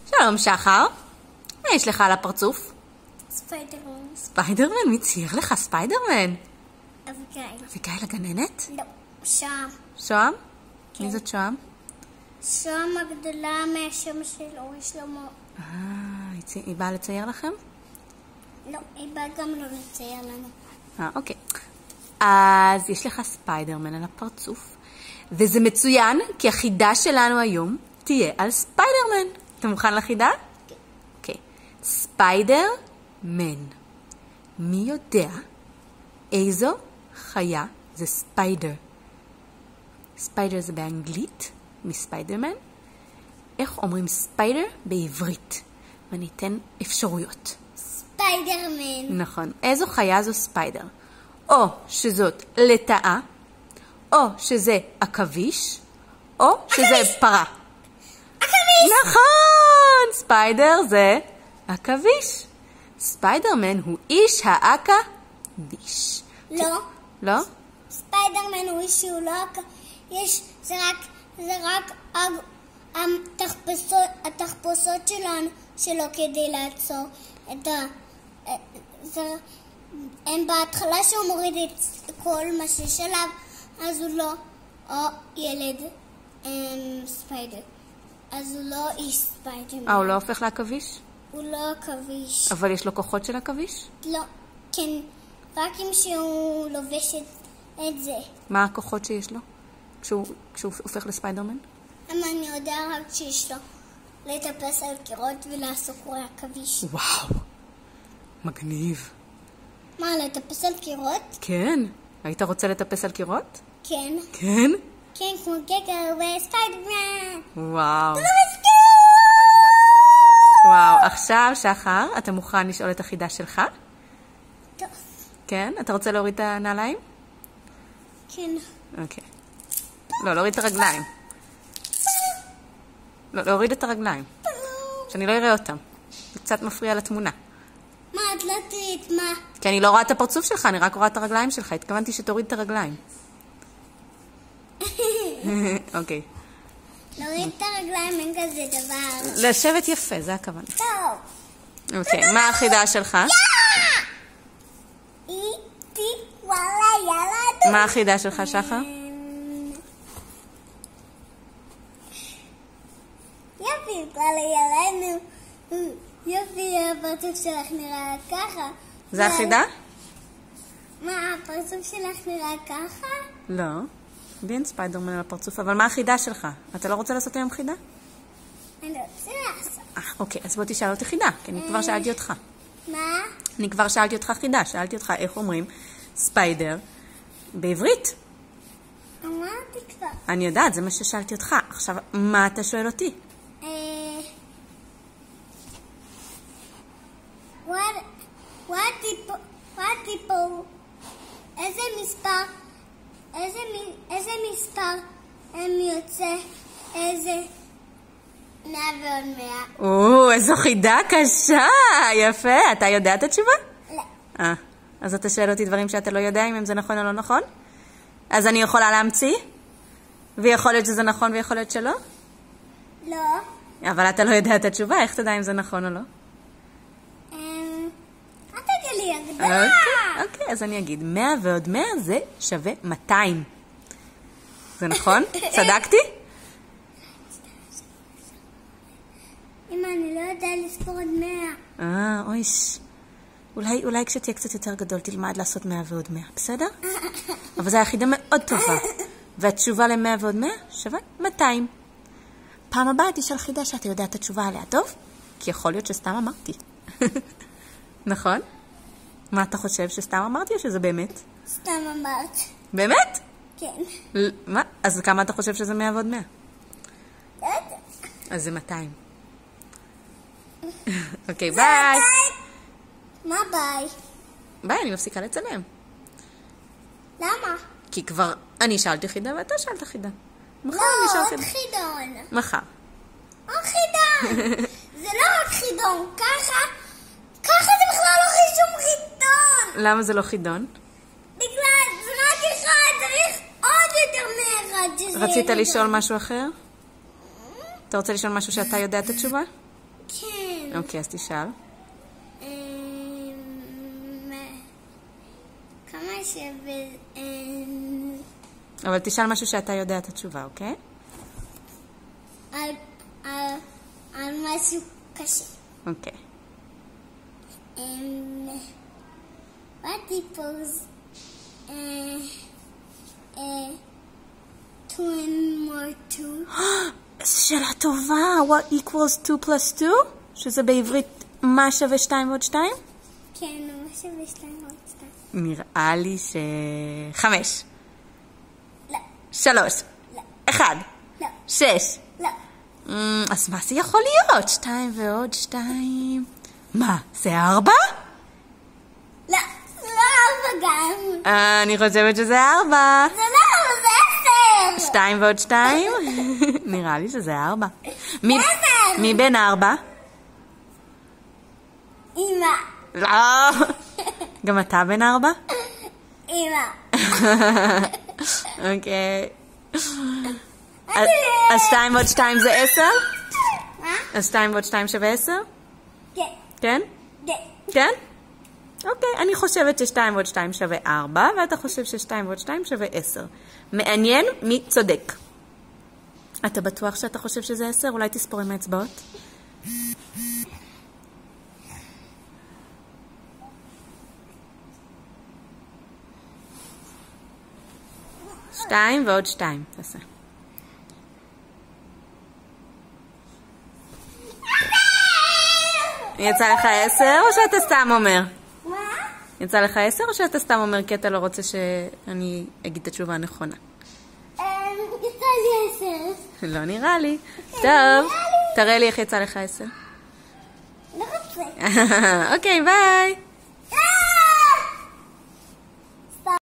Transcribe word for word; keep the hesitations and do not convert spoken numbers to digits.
שלום שחר, מה יש לך על הפרצוף? ספיידרמן. ספיידרמן? מי צייר לך ספיידרמן? אביגיל. אביגיל הגננת? לא, שוהם. שוהם? כן. מי זאת שוהם? שוהם הגדולה מהשם של אורי שלמה. אה, היא צי- היא באה לצייר לכם? לא, היא באה גם לא לצייר לנו. אה, אוקיי. אז יש לך ספיידרמן על הפרצוף, וזה מצוין, כי החידה שלנו היום תהיה על ספיידרמן. אתה מוכן לחידה? כן. אוקיי. ספיידרמן. מי יודע איזו חיה זה ספיידר? ספיידר זה באנגלית, מספיידרמן. איך אומרים ספיידר בעברית? ואני אתן אפשרויות. ספיידרמן. נכון. איזו חיה זו ספיידר? או שזאת לטאה, או שזה עכביש, או שזה פרה. עכביש! נכון! ספיידר זה עכביש. ספיידרמן הוא איש העכביש. לא. לא? ספיידרמן הוא איש שהוא לא... יש... זה רק... זה רק... הג- התחפושות, התחפושות שלנו שלו כדי לעצור את ה... זה... הם בהתחלה שהוא מוריד את כל מה שיש עליו, אז הוא לא או ילד הם, ספיידר. אז הוא לא איש ספיידרמן. אה, הוא לא הופך לעכביש? הוא לא עכביש. אבל יש לו כוחות של עכביש? לא, כן, רק אם שהוא לובש את, את זה. מה הכוחות שיש לו כשהוא, כשהוא הופך לספיידרמן? אבל אני יודע רק שיש לו לטפס על קירות ולעשות קורי עכביש. וואו, מגניב. מה, לטפס על קירות? כן. היית רוצה לטפס על קירות? כן. כן? כן, כמו גגל וספיידרמן. וואו. לא וואו, עכשיו שחר, אתה מוכן לשאול את החידה שלך? טוב. כן? אתה רוצה להוריד את הנעליים? כן. אוקיי. לא, להוריד את הרגליים. לא, להוריד את הרגליים. שאני לא אראה אותם. זה קצת מפריע לתמונה. מה, את לא תראית מה? כי אני לא רואה את הפרצוף שלך, אני רק רואה את הרגליים שלך. התכוונתי שתוריד את הרגליים. אוקיי. להוריד את הרגליים אין כזה דבר. לשבת יפה, זה הכוונה. טוב. אוקיי, מה החידה שלך? איתי, וואלה, יאללה. מה החידה שלך, שחר? יופי, וואלה, יאללה. יופי, הפרצוף שלך נראה ככה. זה החידה? מה, הפרצוף שלך נראה ככה? לא. לי אין ספיידרמן על הפרצוף, אבל מה החידה שלך? אתה לא רוצה לעשות היום חידה? אני רוצה לעשות. אה, אוקיי, אז בוא תשאל אותי חידה, כי אני כבר שאלתי אותך. מה? אני כבר שאלתי אותך חידה, שאלתי אותך איך אומרים ספיידר בעברית. אמרתי כבר. אני יודעת, זה מה ששאלתי אותך. עכשיו, מה אתה שואל אותי? אה... what what people what people איזה מספר איזה מ- איזה מספר הם יוצא איזה מאה ועוד מאה. או, איזו חידה קשה, יפה. אתה יודע את התשובה? לא. אה, אז אתה שואל אותי דברים שאתה לא יודע אם זה נכון או לא נכון? אז אני יכולה להמציא? ויכול להיות שזה נכון ויכול להיות שלא? לא. אבל אתה לא יודע את התשובה, איך תדע אם זה נכון או לא? אמ... אל תגיד לי הגדרה. אוקיי, אוקיי, אז אני אגיד, מאה ועוד מאה זה שווה מאתיים. זה נכון? צדקתי? אמא, אני לא יודע לזכור עד מאה. אה, אויש. אולי, אולי כשתהיה קצת יותר גדול תלמד לעשות מאה ועוד מאה, בסדר? אבל זו היחידה מאוד טובה. והתשובה למאה ועוד מאה שווה מאתיים. פעם הבאה תשאל חידה שאתה יודע את התשובה עליה, טוב? כי יכול להיות שסתם אמרתי. נכון? מה אתה חושב, שסתם אמרתי או שזה באמת? סתם אמרת. באמת? כן. ל- מה? אז כמה אתה חושב שזה מאה ועוד מאה? לא יודע. אז זה מאתיים. אוקיי, ביי. מה ביי? ביי, אני מפסיקה לצלם. למה? כי כבר אני שאלתי חידה ואתה שאלת חידה. מחר לא, אני אשאל עוד חידה. חידון. מחר. עוד חידון. זה לא רק חידון, ככה, ככה זה בכלל לא שום חידון. למה זה לא חידון? בגלל זה רק אחד, צריך עוד יותר מאחד שזה... רצית חידון. לשאול משהו אחר? אתה רוצה לשאול משהו שאתה יודע את התשובה? כן. אוקיי, אז תשאל. אמ, כמה שווה... אמ, אבל תשאל משהו שאתה יודע את התשובה, אוקיי? על, על, על משהו קשה. אוקיי. Um, what equals uh, uh, two and more two? איזו שאלה טובה. What equals two plus two? שזה בעברית מה שווה שתיים ועוד שתיים? כן, מה שווה שתיים ועוד שתיים? נראה לי ש... חמש. לא. שלוש. לא. אחד. לא. שש. לא. Mm, אז מה זה יכול להיות? שתיים ועוד שתיים... מה? זה ארבע? לא, זה לא ארבע גם. אה, אני חושבת שזה ארבע. זה לא ארבע, זה עשר. שתיים ועוד שתיים? נראה לי שזה ארבע. מי, עשר. מי בין ארבע? אמא. לא. גם אתה בין ארבע? אמא. אוקיי. אז שתיים ועוד שתיים זה עשר? מה? אז שתיים ועוד שתיים שווה עשר? כן. כן? כן. כן? אוקיי, אני חושבת ששתיים ועוד שתיים שווה ארבע, ואתה חושב ששתיים ועוד שתיים שווה עשר. מעניין מי צודק. אתה בטוח שאתה חושב שזה עשר? אולי תספור עם האצבעות? שתיים ועוד שתיים, תעשה. יצא לך עשר או שאתה סתם אומר? מה? יצא לך עשר או שאתה סתם אומר כי אתה לא רוצה שאני אגיד את התשובה הנכונה? יצא לי עשר. לא נראה לי. טוב, תראה לי איך יצא לך עשר. לא רוצה. אוקיי, ביי.